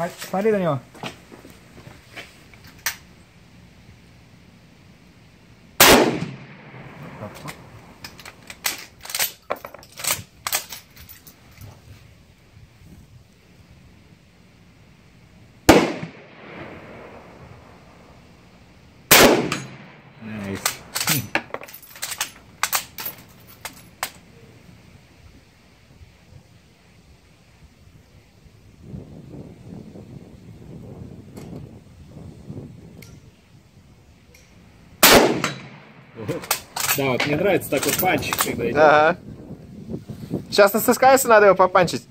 Hai, смотри на него. Nice. Да, вот мне нравится такой панч, когда идет. Ага. Сейчас на ССКС надо его попанчить.